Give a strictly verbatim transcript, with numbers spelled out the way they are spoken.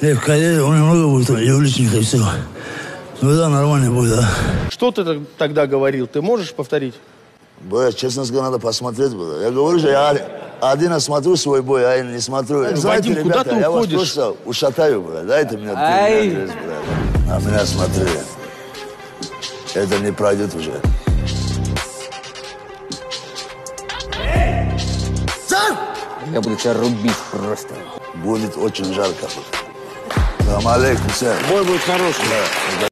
Лев Калерий, у меня много будет и уличных, и все. Ну да, нормально будет, да. Что ты тогда говорил? Ты можешь повторить? Бой, честно сказать, надо посмотреть было. Я говорю же, я один я смотрю свой бой, а я не смотрю. Вадим, Знаете, куда ребята, ты я вас уходишь? просто ушатаю, брат. Дайте мне Ай. адрес, брат. На меня смотри. Это не пройдет уже. Я буду тебя рубить просто. Будет очень жарко. Салам алейкум, сэр. Бой будет хороший. Да.